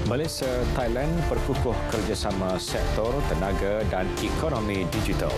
Malaysia, Thailand perkukuh kerjasama sektor tenaga dan ekonomi digital.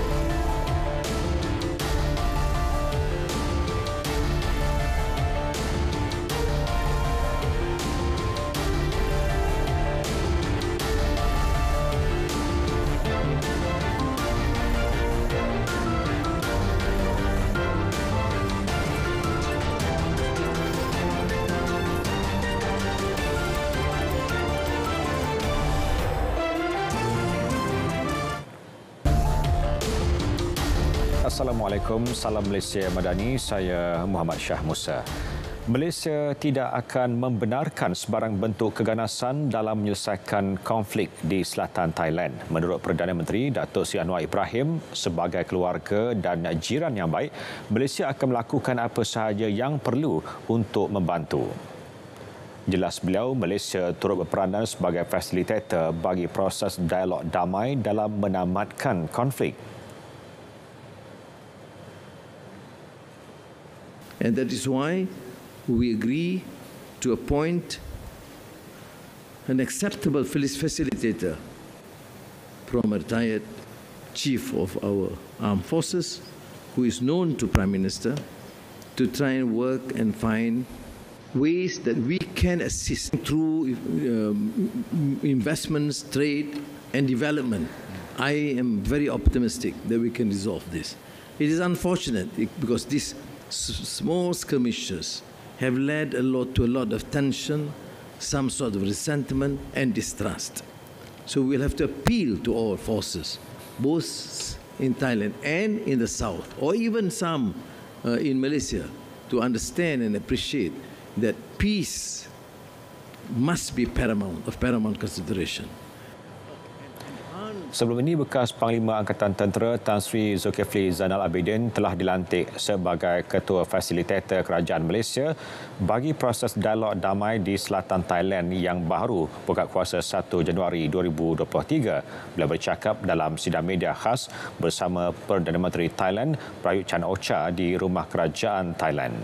Assalamualaikum, salam Malaysia Madani, saya Muhammad Shah Musa. Malaysia tidak akan membenarkan sebarang bentuk keganasan dalam menyelesaikan konflik di selatan Thailand. Menurut Perdana Menteri Datuk Seri Anwar Ibrahim, sebagai keluarga dan jiran yang baik, Malaysia akan melakukan apa sahaja yang perlu untuk membantu. Jelas beliau, Malaysia turut berperanan sebagai fasilitator bagi proses dialog damai dalam menamatkan konflik. And that is why we agree to appoint an acceptable facilitator from a retired chief of our armed forces, who is known to Prime Minister, to try and work and find ways that we can assist through investments, trade and development. I am very optimistic that we can resolve this. It is unfortunate because these small skirmishes have led to a lot of tension, some sort of resentment and distrust. So we'll have to appeal to all forces, both in Thailand and in the south, or even some in Malaysia, to understand and appreciate that peace must be of paramount consideration. Sebelum ini, bekas Panglima Angkatan Tentera Tan Sri Zulkifli Zainal Abidin telah dilantik sebagai Ketua Fasilitator Kerajaan Malaysia bagi proses dialog damai di selatan Thailand yang baru buka kuasa 1 Januari 2023. Beliau bercakap dalam sidang media khas bersama Perdana Menteri Thailand Prayut Chan-o-cha di Rumah Kerajaan Thailand.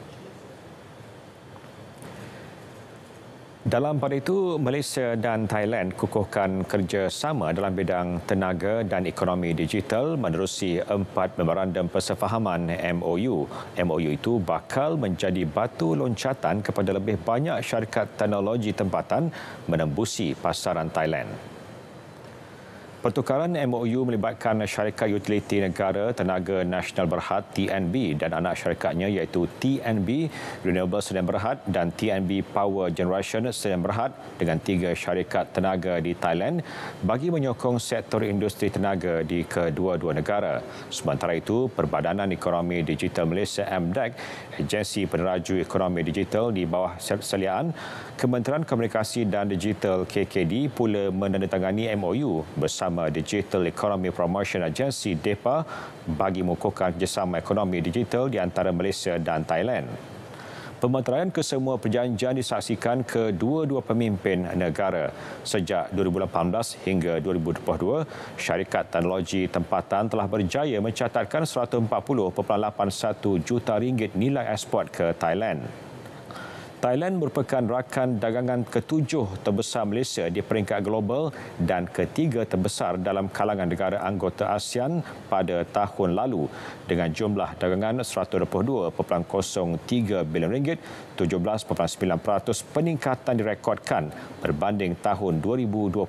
Dalam pada itu, Malaysia dan Thailand kukuhkan kerjasama dalam bidang tenaga dan ekonomi digital menerusi 4 memorandum persefahaman MOU. MOU itu bakal menjadi batu loncatan kepada lebih banyak syarikat teknologi tempatan menembusi pasaran Thailand. Pertukaran MOU melibatkan syarikat utiliti negara Tenaga Nasional Berhad TNB dan anak syarikatnya iaitu TNB Renewable Sdn Bhd dan TNB Power Generation Sdn Bhd dengan 3 syarikat tenaga di Thailand bagi menyokong sektor industri tenaga di kedua-dua negara. Sementara itu, Perbadanan Ekonomi Digital Malaysia MDEC, agensi peneraju ekonomi digital di bawah seliaan Kementerian Komunikasi dan Digital KKD pula menandatangani MOU bersama Digital Economy Promotion Agency DEPA bagi mengukuhkan kerjasama ekonomi digital di antara Malaysia dan Thailand. Pemeteraian kesemua perjanjian disaksikan kedua-dua pemimpin negara. Sejak 2018 hingga 2022, syarikat teknologi tempatan telah berjaya mencatatkan 140.81 juta ringgit nilai ekspor ke Thailand. Thailand merupakan rakan dagangan ke-7 terbesar Malaysia di peringkat global dan ketiga terbesar dalam kalangan negara anggota ASEAN pada tahun lalu dengan jumlah dagangan 122.03 bilion ringgit, 17.9% peningkatan direkodkan berbanding tahun 2021.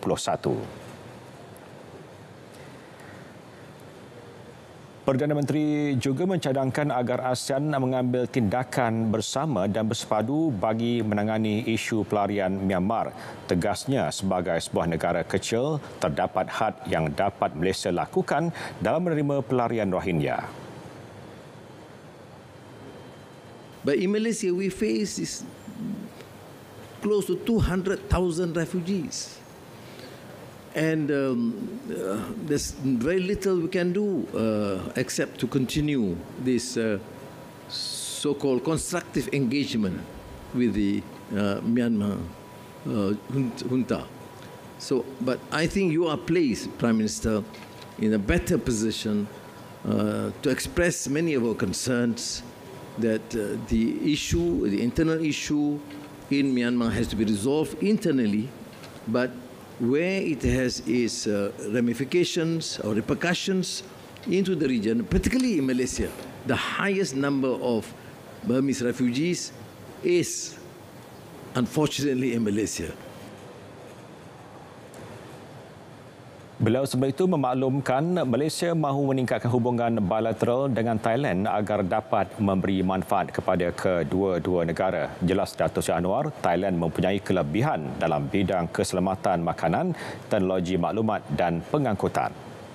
Perdana Menteri juga mencadangkan agar ASEAN mengambil tindakan bersama dan bersepadu bagi menangani isu pelarian Myanmar. Tegasnya, sebagai sebuah negara kecil, terdapat had yang dapat Malaysia lakukan dalam menerima pelarian Rohingya. But in Malaysia, we face close to 200,000 refugees. And there's very little we can do except to continue this so-called constructive engagement with the Myanmar junta. But I think you are placed, Prime Minister, in a better position to express many of our concerns that the internal issue in Myanmar has to be resolved internally but where it has its ramifications or repercussions into the region, particularly in Malaysia, the highest number of Burmese refugees is unfortunately in Malaysia. Beliau sebelum itu memaklumkan Malaysia mahu meningkatkan hubungan bilateral dengan Thailand agar dapat memberi manfaat kepada kedua-dua negara. Jelas Dato' Seri Anwar, Thailand mempunyai kelebihan dalam bidang keselamatan makanan, teknologi maklumat dan pengangkutan.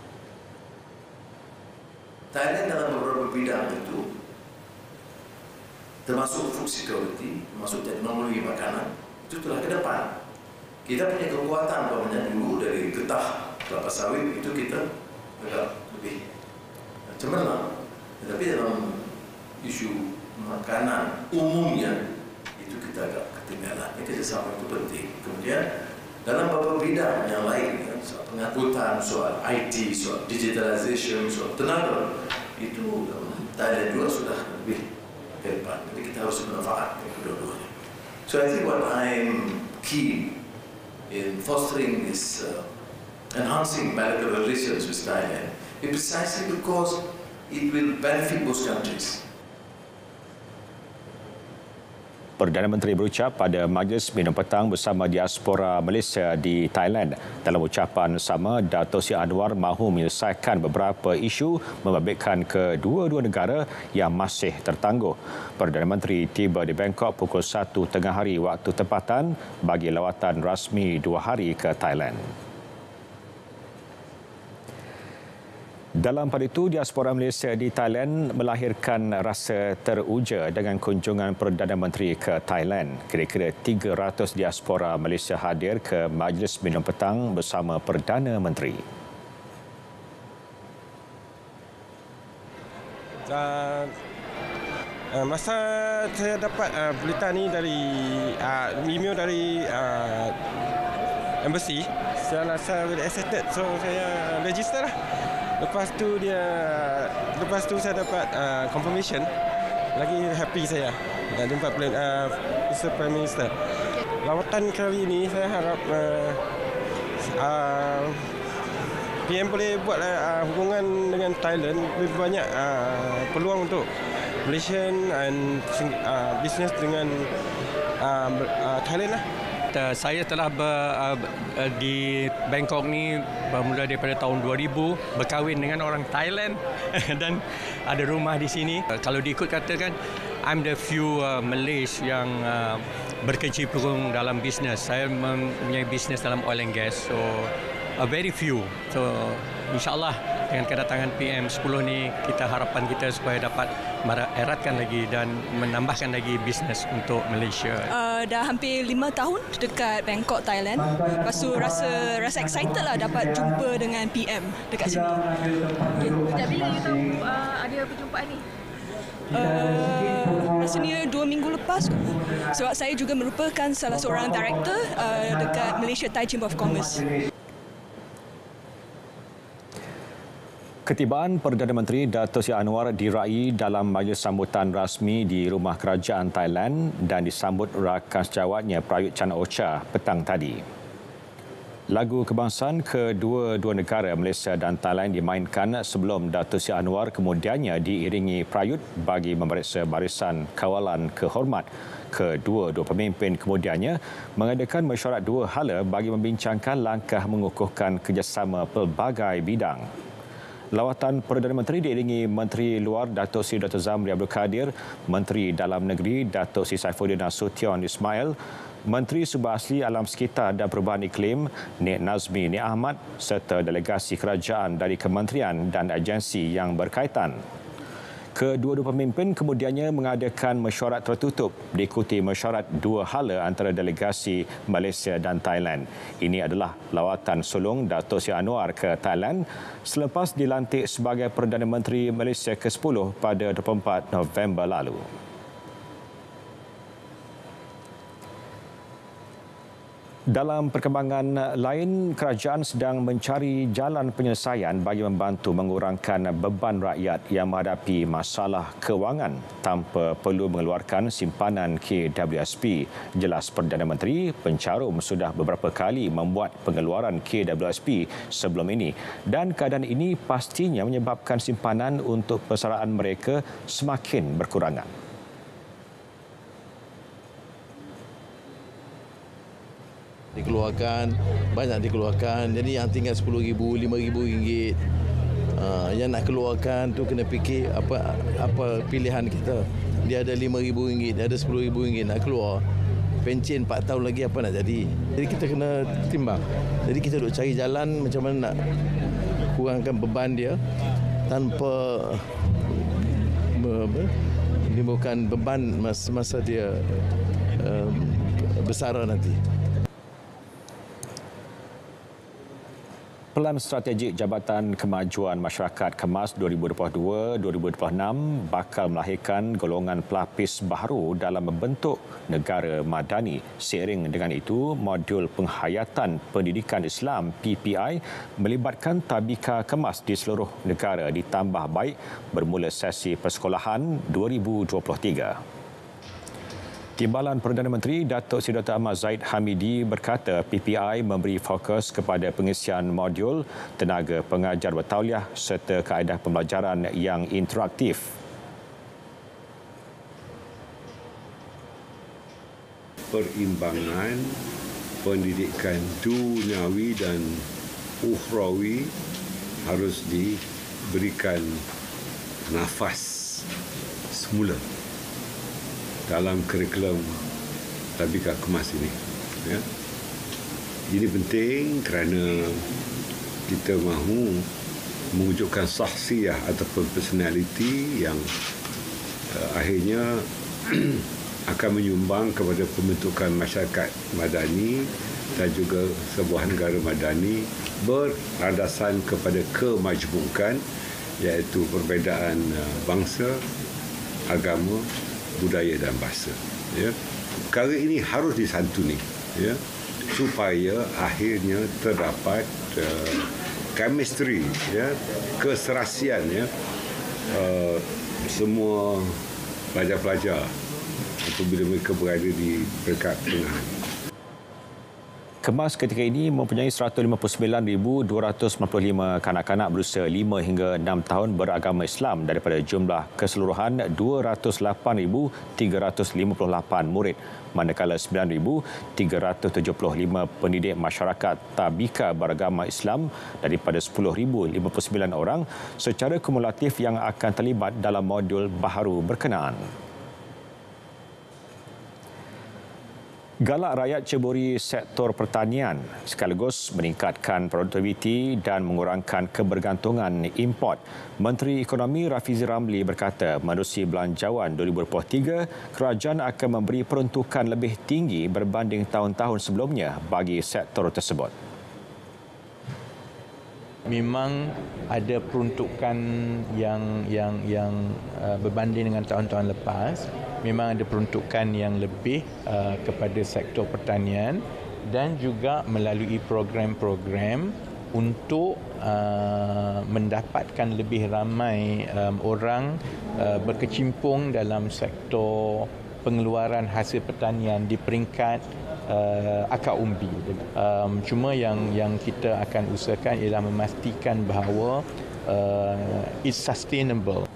Thailand dalam beberapa bidang itu, termasuk food security, termasuk teknologi makanan, itu telah ke depan. Kita punya kekuatan umpamanya dulu dari getah kelapa sawit itu kita agak lebih cemerlang. Tetapi dalam isu makanan umumnya itu kita agak ketinggalan. Ini kerjasama itu penting. Kemudian dalam beberapa bidang yang lain, soal pengangkutan, soal IT, soal digitalization, soal tenaga, itu Thailand juga sudah lebih ke depan. Jadi kita harus memanfaatkan kedua-duanya. So I think what I'm keen in fostering this enhancing bilateral relations with Thailand is precisely because it will benefit both countries. Perdana Menteri berucap pada majlis minum petang bersama diaspora Malaysia di Thailand. Dalam ucapan sama, Dato' Seri Anwar mahu menyelesaikan beberapa isu membabitkan kedua-dua negara yang masih tertangguh. Perdana Menteri tiba di Bangkok pukul 1 tengah hari waktu tempatan bagi lawatan rasmi 2 hari ke Thailand. Dalam pada itu, diaspora Malaysia di Thailand melahirkan rasa teruja dengan kunjungan Perdana Menteri ke Thailand. Kira-kira 300 diaspora Malaysia hadir ke majlis minum petang bersama Perdana Menteri. Masa saya dapat berita ni dari email dari embassy, saya rasa very excited, so saya register lah. Lepas tu saya dapat confirmation, lagi happy saya nak jumpa Prime Minister. Lawatan kali ini saya harap PM boleh buat hubungan dengan Thailand, lebih banyak peluang untuk Malaysian and business dengan Thailand lah. Saya telah di Bangkok ni bermula daripada tahun 2000, berkahwin dengan orang Thailand dan ada rumah di sini. Kalau diikut katakan, I'm the few Malays yang berkecimpung dalam bisnes. Saya mempunyai bisnes dalam oil and gas, so very few. So insyaAllah dengan kedatangan PM10 ni, harapan kita supaya dapat eratkan lagi dan menambahkan lagi bisnes untuk Malaysia. Dah hampir 5 tahun dekat Bangkok, Thailand. Lepas tu rasa excited lah dapat jumpa dengan PM dekat sini. Sejak bila you tahu ada perjumpaan ni? Rasanya 2 minggu lepas. Sebab saya juga merupakan salah seorang director dekat Malaysia Thai Chamber of Commerce. Ketibaan Perdana Menteri Dato' Seri Anwar diraih dalam majlis sambutan rasmi di Rumah Kerajaan Thailand dan disambut rakan sejawatnya Prayut Chan-o-cha petang tadi. Lagu kebangsaan kedua-dua negara Malaysia dan Thailand dimainkan sebelum Dato' Seri Anwar kemudiannya diiringi Prayut bagi memeriksa barisan kawalan kehormat. Kedua-dua pemimpin kemudiannya mengadakan mesyuarat 2 hala bagi membincangkan langkah mengukuhkan kerjasama pelbagai bidang. Lawatan Perdana Menteri diiringi Menteri Luar Dato' Seri Dr. Zamri Abdul Kadir, Menteri Dalam Negeri Dato' Seri Saifuddin Nasution Ismail, Menteri Sumber Asli Alam Sekitar dan Perubahan Iklim Nik Nazmi Nik Ahmad serta delegasi kerajaan dari kementerian dan agensi yang berkaitan. Kedua-dua pemimpin kemudiannya mengadakan mesyuarat tertutup diikuti mesyuarat 2 hala antara delegasi Malaysia dan Thailand. Ini adalah lawatan sulung Dato' Seri Anwar ke Thailand selepas dilantik sebagai Perdana Menteri Malaysia ke-10 pada 24 November lalu. Dalam perkembangan lain, kerajaan sedang mencari jalan penyelesaian bagi membantu mengurangkan beban rakyat yang menghadapi masalah kewangan tanpa perlu mengeluarkan simpanan KWSP. Jelas Perdana Menteri, pencarum sudah beberapa kali membuat pengeluaran KWSP sebelum ini dan keadaan ini pastinya menyebabkan simpanan untuk persaraan mereka semakin berkurangan. Dikeluarkan, banyak dikeluarkan. Jadi yang tinggal RM10,000, RM5,000, yang nak keluarkan tu kena fikir apa pilihan kita. Dia ada RM5,000, dia ada RM10,000 nak keluar. Pencen 4 tahun lagi apa nak jadi? Jadi kita kena timbang. Jadi kita duk cari jalan macam mana nak kurangkan beban dia tanpa menimbulkan beban masa dia bersara nanti. Pelan Strategik Jabatan Kemajuan Masyarakat KEMAS 2022-2026 bakal melahirkan golongan pelapis baharu dalam membentuk negara madani. Seiring dengan itu, modul penghayatan pendidikan Islam PPI melibatkan tabika KEMAS di seluruh negara ditambah baik bermula sesi persekolahan 2023. Timbalan Perdana Menteri Datuk Seri Dr. Ahmad Zahid Hamidi berkata PPI memberi fokus kepada pengisian modul tenaga pengajar bertauliah serta kaedah pembelajaran yang interaktif. Perimbangan pendidikan duniawi dan ukhrawi harus diberikan nafas semula dalam kurikulum tabika KEMAS ini. Ya. Ini penting kerana kita mahu mewujudkan sahsiah ataupun personaliti yang akhirnya akan menyumbang kepada pembentukan masyarakat madani dan juga sebuah negara madani berlandasan kepada kemajmukan, iaitu perbezaan bangsa, agama, budaya dan bahasa. Ya. Perkara ini harus disantuni, ya, supaya akhirnya terdapat chemistry, ya, keserasian, ya, semua pelajar-pelajar apabila mereka berada di peringkat pertengahan. KEMAS ketika ini mempunyai 159,295 kanak-kanak berusia 5 hingga 6 tahun beragama Islam daripada jumlah keseluruhan 208,358 murid, manakala 9,375 pendidik masyarakat tabika beragama Islam daripada 10,059 orang secara kumulatif yang akan terlibat dalam modul baharu berkenaan. Galak rakyat ceburi sektor pertanian sekaligus meningkatkan produktiviti dan mengurangkan kebergantungan import. Menteri Ekonomi Rafizi Ramli berkata menerusi belanjawan 2023, kerajaan akan memberi peruntukan lebih tinggi berbanding tahun-tahun sebelumnya bagi sektor tersebut. Memang ada peruntukan yang berbanding dengan tahun-tahun lepas. Memang ada peruntukan yang lebih kepada sektor pertanian dan juga melalui program-program untuk mendapatkan lebih ramai orang berkecimpung dalam sektor pengeluaran hasil pertanian di peringkat akar umbi. Cuma yang kita akan usahakan ialah memastikan bahawa it's sustainable.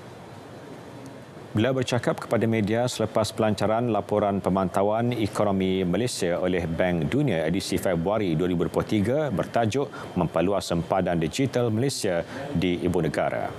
Bila bercakap kepada media selepas pelancaran laporan pemantauan ekonomi Malaysia oleh Bank Dunia edisi Februari 2023 bertajuk Memperluas Sempadan Digital Malaysia di Ibu Negara.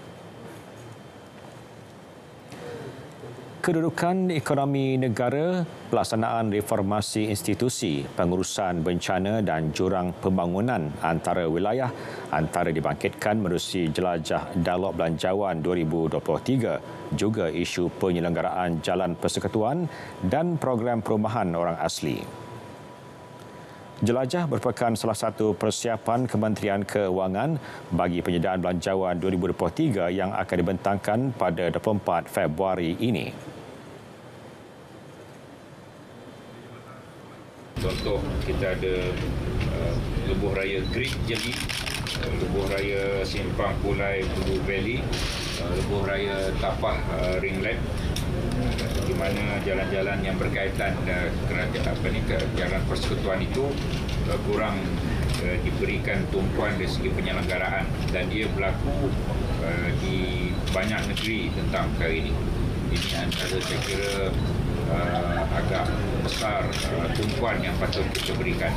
Kedudukan ekonomi negara, pelaksanaan reformasi institusi, pengurusan bencana dan jurang pembangunan antara wilayah antara dibangkitkan menerusi jelajah dialog belanjawan 2023, juga isu penyelenggaraan jalan persekutuan dan program perumahan orang asli. Jelajah merupakan salah satu persiapan Kementerian Keuangan bagi penyediaan belanjawan 2023 yang akan dibentangkan pada 24 Februari ini. Contoh, kita ada Lebuh Raya Great Jeli, Lebuh Raya Simpang Pulai Blue Valley, Lebuh Raya Tapah Ringlet, di mana jalan-jalan yang berkaitan jalan persekutuan itu kurang diberikan tumpuan dari segi penyelenggaraan, dan dia berlaku di banyak negeri tentang perkara ini. Ini antara saya kira agak besar tumpuan yang patut kita berikan.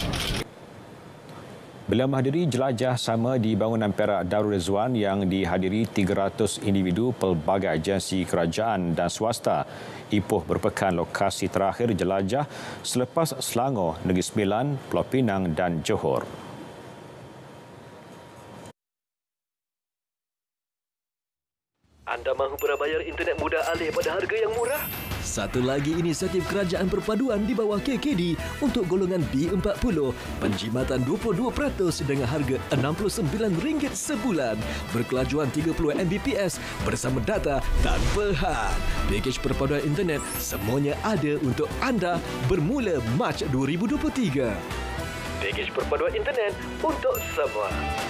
Beliau menghadiri jelajah sama di bangunan Perak Darul Rizwan yang dihadiri 300 individu pelbagai agensi kerajaan dan swasta. Ipoh merupakan lokasi terakhir jelajah selepas Selangor, Negeri Sembilan, Pulau Pinang dan Johor. Anda mahu berbayar internet mudah alih pada harga yang murah? Satu lagi inisiatif kerajaan perpaduan di bawah KKD untuk golongan B40, penjimatan 22% dengan harga RM69 sebulan, berkelajuan 30 Mbps bersama data tanpa had. Pakej perpaduan internet semuanya ada untuk anda bermula Mac 2023. Pakej perpaduan internet untuk semua.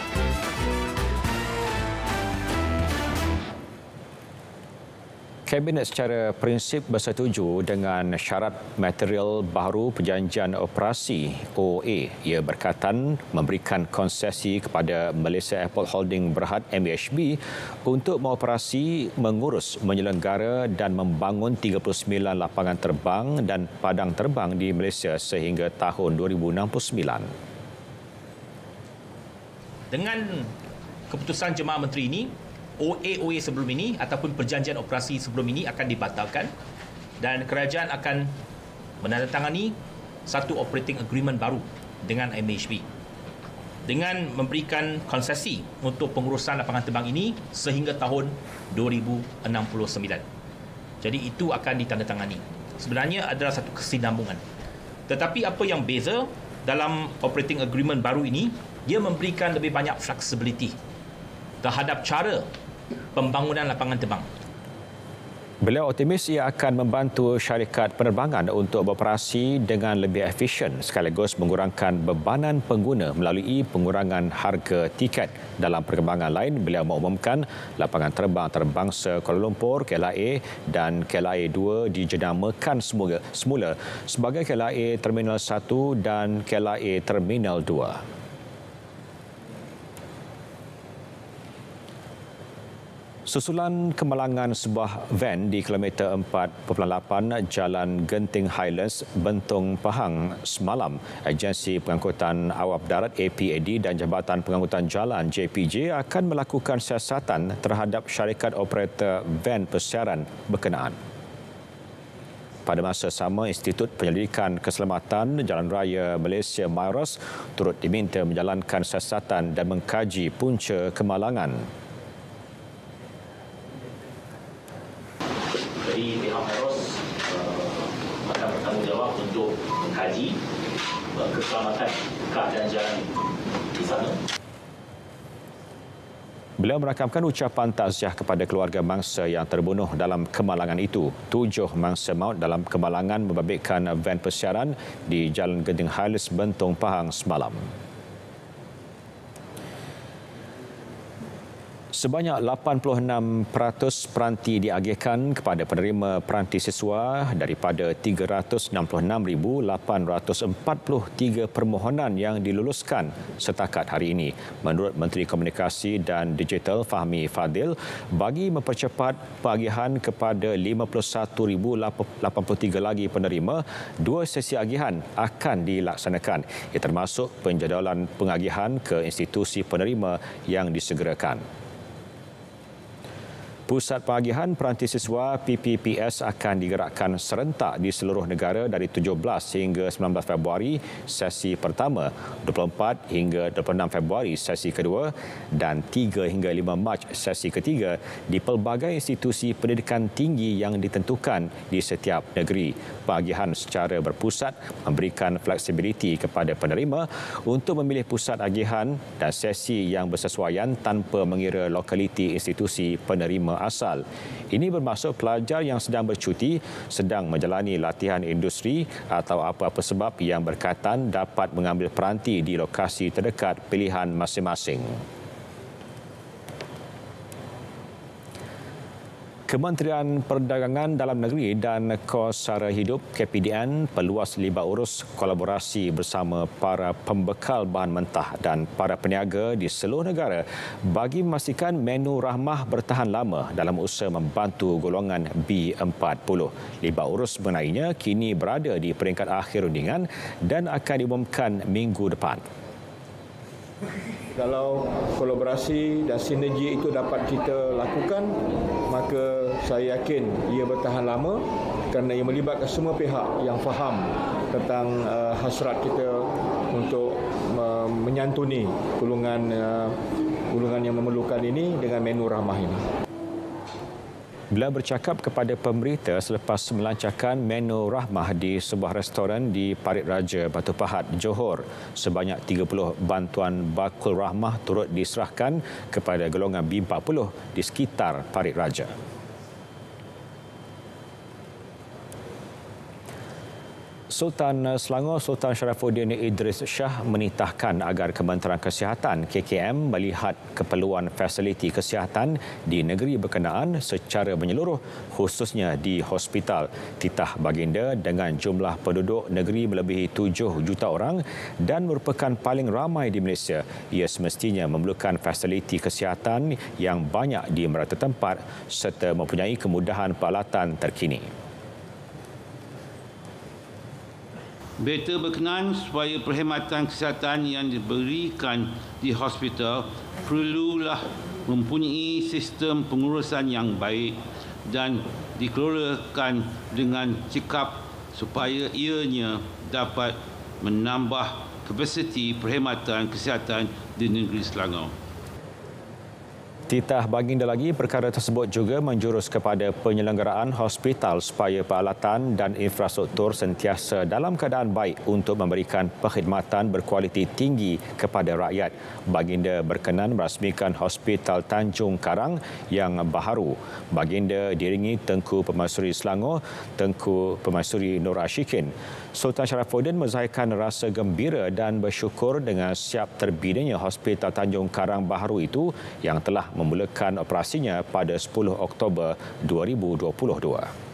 Kabinet secara prinsip bersetuju dengan syarat material baru Perjanjian Operasi OA. Ia berkaitan memberikan konsesi kepada Malaysia Airport Holding Berhad MAHB untuk mengoperasi, mengurus, menyelenggara dan membangun 39 lapangan terbang dan padang terbang di Malaysia sehingga tahun 2069. Dengan keputusan Jemaah Menteri ini, OA sebelum ini ataupun perjanjian operasi sebelum ini akan dibatalkan dan kerajaan akan menandatangani satu operating agreement baru dengan MAHB dengan memberikan konsesi untuk pengurusan lapangan terbang ini sehingga tahun 2069. Jadi itu akan ditandatangani. Sebenarnya adalah satu kesinambungan. Tetapi apa yang beza dalam operating agreement baru ini, dia memberikan lebih banyak flexibility terhadap cara pembangunan lapangan terbang. Beliau optimis ia akan membantu syarikat penerbangan untuk beroperasi dengan lebih efisien sekaligus mengurangkan bebanan pengguna melalui pengurangan harga tiket. Dalam perkembangan lain, beliau mengumumkan lapangan terbang antarabangsa Kuala Lumpur, KLIA dan KLIA 2 dijenamakan semula sebagai KLIA Terminal 1 dan KLIA Terminal 2. Susulan kemalangan sebuah van di kilometer 4.8 Jalan Genting Highlands, Bentong Pahang semalam, Agensi Pengangkutan Awam Darat APAD dan Jabatan Pengangkutan Jalan JPJ akan melakukan siasatan terhadap syarikat operator van persiaran berkenaan. Pada masa sama, Institut Penyelidikan Keselamatan Jalan Raya Malaysia MIRAS turut diminta menjalankan siasatan dan mengkaji punca kemalangan. Jadi pihak MIRAS akan bertanggungjawab untuk mengkaji keselamatan keadaan jalan di sana. Beliau merakamkan ucapan takziah kepada keluarga mangsa yang terbunuh dalam kemalangan itu. 7 mangsa maut dalam kemalangan membabitkan van persiaran di Jalan Genting Highlands, Bentong Pahang semalam. Sebanyak 86% peranti diagihkan kepada penerima peranti siswa daripada 366,843 permohonan yang diluluskan setakat hari ini. Menurut Menteri Komunikasi dan Digital Fahmi Fadil, bagi mempercepat pengagihan kepada 51,083 lagi penerima, 2 sesi agihan akan dilaksanakan. Ia termasuk penjadualan pengagihan ke institusi penerima yang disegerakan. Pusat Pengagihan Peranti Siswa PPPS akan digerakkan serentak di seluruh negara dari 17 hingga 19 Februari sesi pertama, 24 hingga 26 Februari sesi kedua dan 3 hingga 5 Mac sesi ketiga di pelbagai institusi pendidikan tinggi yang ditentukan di setiap negeri. Pengagihan secara berpusat memberikan fleksibiliti kepada penerima untuk memilih pusat agihan dan sesi yang bersesuaian tanpa mengira lokaliti institusi penerima asal. Ini bermaksud pelajar yang sedang bercuti, sedang menjalani latihan industri atau apa-apa sebab yang berkaitan dapat mengambil peranti di lokasi terdekat pilihan masing-masing. Kementerian Perdagangan Dalam Negeri dan Kos Sara Hidup KPDN peluas libat urus kolaborasi bersama para pembekal bahan mentah dan para peniaga di seluruh negara bagi memastikan menu rahmah bertahan lama dalam usaha membantu golongan B40. Libat urus mengenainya kini berada di peringkat akhir rundingan dan akan diumumkan minggu depan. Kalau kolaborasi dan sinergi itu dapat kita lakukan, maka saya yakin ia bertahan lama kerana ia melibatkan semua pihak yang faham tentang hasrat kita untuk menyantuni golongan yang memerlukan ini dengan menu ramah ini. Bila bercakap kepada pemberita selepas melancarkan menu rahmah di sebuah restoran di Parit Raja, Batu Pahat, Johor, sebanyak 30 bantuan bakul rahmah turut diserahkan kepada golongan B40 di sekitar Parit Raja. Sultan Selangor Sultan Sharifuddin Idris Shah menitahkan agar Kementerian Kesihatan KKM melihat keperluan fasiliti kesihatan di negeri berkenaan secara menyeluruh, khususnya di hospital. Titah baginda dengan jumlah penduduk negeri melebihi 7 juta orang dan merupakan paling ramai di Malaysia. Ia semestinya memerlukan fasiliti kesihatan yang banyak di merata tempat serta mempunyai kemudahan peralatan terkini. Berita berkenaan supaya perkhidmatan kesihatan yang diberikan di hospital perlulah mempunyai sistem pengurusan yang baik dan dikelolakan dengan cekap supaya ianya dapat menambah kapasiti perkhidmatan kesihatan di negeri Selangor. Titah baginda lagi, perkara tersebut juga menjurus kepada penyelenggaraan hospital supaya peralatan dan infrastruktur sentiasa dalam keadaan baik untuk memberikan perkhidmatan berkualiti tinggi kepada rakyat. Baginda berkenan merasmikan Hospital Tanjung Karang yang baharu. Baginda diiringi Tengku Pemaisuri Selangor, Tengku Pemaisuri Nur Ashikin. Sultan Sharifuddin menzahirkan rasa gembira dan bersyukur dengan siap terbinanya Hospital Tanjung Karang baharu itu yang telah memulakan operasinya pada 10 Oktober 2022.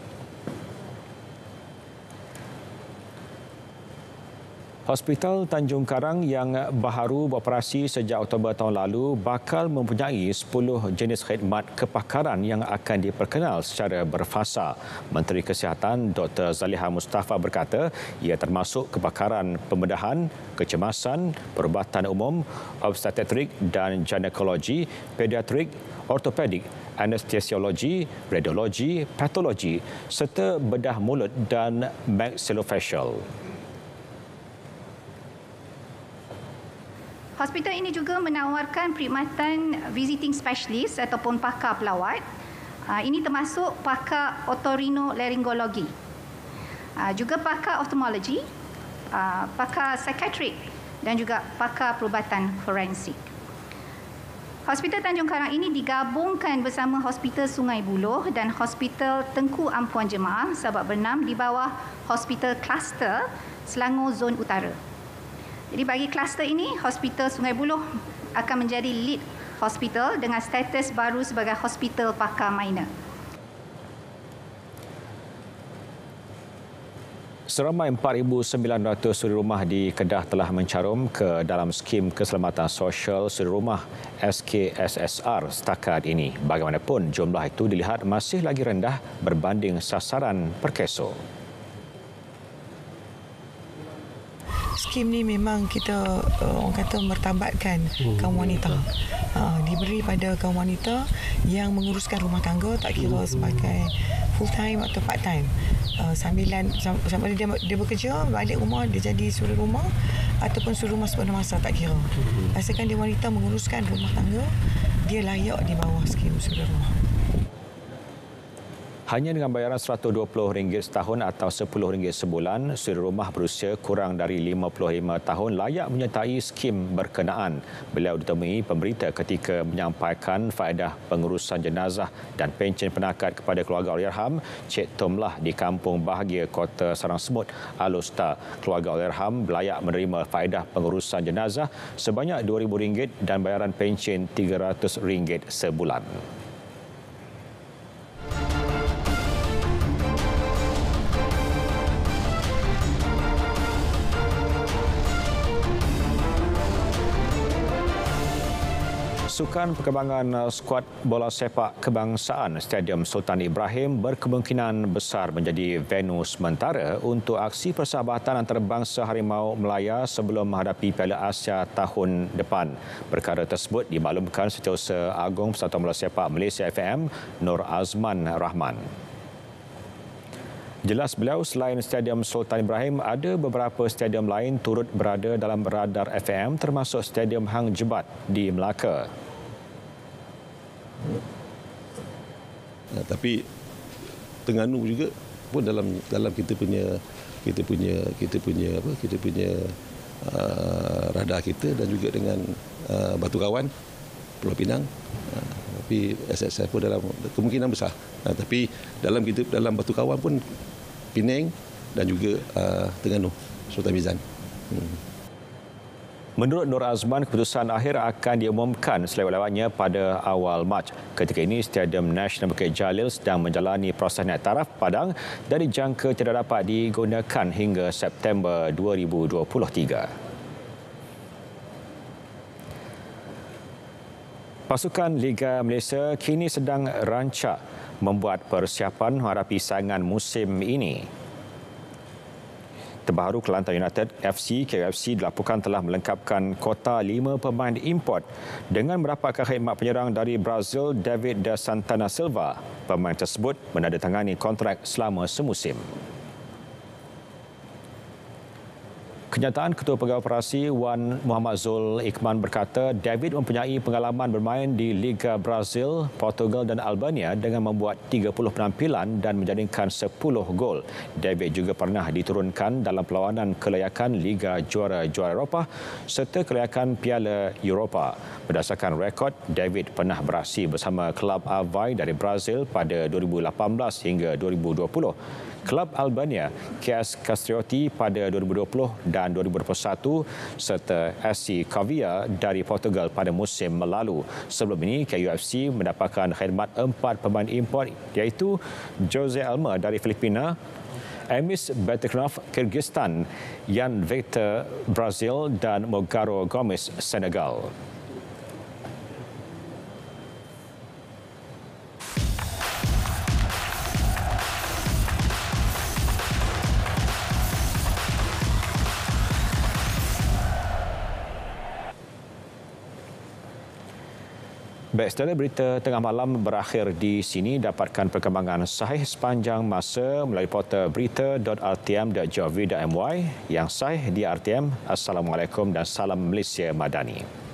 Hospital Tanjung Karang yang baharu beroperasi sejak Oktober tahun lalu bakal mempunyai 10 jenis khidmat kepakaran yang akan diperkenal secara berfasa. Menteri Kesihatan Dr. Zaliha Mustafa berkata ia termasuk kepakaran pembedahan, kecemasan, perubatan umum, obstetrik dan ginekologi, pediatrik, ortopedik, anestesiologi, radiologi, patologi serta bedah mulut dan maxillofacial. Hospital ini juga menawarkan perkhidmatan visiting specialist ataupun pakar pelawat. Ini termasuk pakar otorinolaryngologi, juga pakar ophthalmology, pakar psikiatrik dan juga pakar perubatan forensik. Hospital Tanjung Karang ini digabungkan bersama Hospital Sungai Buloh dan Hospital Tengku Ampuan Jemaah Sabak Bernam di bawah Hospital Kluster Selangor Zon Utara. Jadi bagi kluster ini, Hospital Sungai Buloh akan menjadi lead hospital dengan status baru sebagai hospital pakar minor. Seramai 4,900 suri rumah di Kedah telah mencarum ke dalam skim keselamatan sosial suri rumah SKSSR setakat ini. Bagaimanapun, jumlah itu dilihat masih lagi rendah berbanding sasaran perkeso. Skim ni memang kita orang kata mertabatkan kaum wanita. Diberi pada kaum wanita yang menguruskan rumah tangga, tak kira sebagai full time atau part time. Sambil dia bekerja, balik rumah dia jadi suri rumah ataupun suri rumah sepenuh masa, tak kira. Asalkan dia wanita menguruskan rumah tangga, dia layak di bawah skim suri rumah. Hanya dengan bayaran RM120 setahun atau RM10 sebulan, suri rumah berusia kurang dari 55 tahun layak menyertai skim berkenaan. Beliau ditemui pemberita ketika menyampaikan faedah pengurusan jenazah dan pencen penakat kepada keluarga Allahyarham Cik Tomlah di Kampung Bahagia, Kota Sarang Semut, Alustar. Keluarga Allahyarham layak menerima faedah pengurusan jenazah sebanyak RM2,000 dan bayaran pencen RM300 sebulan. Sukan perkembangan skuad bola sepak kebangsaan Stadium Sultan Ibrahim berkemungkinan besar menjadi venue sementara untuk aksi persahabatan antarabangsa Harimau Melaya sebelum menghadapi Piala Asia tahun depan. Perkara tersebut dimaklumkan Setiausaha Agung Persatuan Bola Sepak Malaysia FM, Nur Azman Rahman. Jelas beliau, selain Stadium Sultan Ibrahim, ada beberapa stadium lain turut berada dalam radar FM termasuk Stadium Hang Jebat di Melaka. Tapi Terengganu juga pun dalam kita punya radar kita, dan juga dengan Batu Kawan, Pulau Pinang. Tapi SSF pun dalam kemungkinan besar. Tapi dalam Batu Kawan pun Penang dan juga Terengganu, Sultan Mizan. Menurut Nur Azman, keputusan akhir akan diumumkan selewat-lewatnya pada awal Mac. Ketika ini, Stadium Nasional Bukit Jalil sedang menjalani proses naik taraf padang dan dijangka tidak dapat digunakan hingga September 2023. Pasukan Liga Malaysia kini sedang rancak membuat persiapan menghadapi saingan musim ini. Terbaru, Kelantan United FC KUFC dilaporkan telah melengkapkan kota 5 pemain import dengan mendapatkan khidmat penyerang dari Brazil David da Santana Silva. Pemain tersebut menandatangani kontrak selama semusim. Kenyataan Ketua Pegawai Operasi Wan Muhammad Zul Ikhman berkata David mempunyai pengalaman bermain di Liga Brazil, Portugal dan Albania dengan membuat 30 penampilan dan menjaringkan 10 gol. David juga pernah diturunkan dalam perlawanan kelayakan Liga Juara-Juara Eropah serta kelayakan Piala Eropah. Berdasarkan rekod, David pernah beraksi bersama klub Avaí dari Brazil pada 2018 hingga 2020. Klub Albania KS Castrioti pada 2020 dan 2021 serta SC Cavia dari Portugal pada musim lalu. Sebelum ini, KUFC mendapatkan khidmat 4 pemain import iaitu Jose Almer dari Filipina, Emis Beteknaf Kyrgyzstan, Jan Victor Brazil dan Mogaro Gomes Senegal. Baik, saudara, berita tengah malam berakhir di sini. Dapatkan perkembangan sahih sepanjang masa melalui portal berita.rtm.gov.my yang sahih di RTM. Assalamualaikum dan salam Malaysia Madani.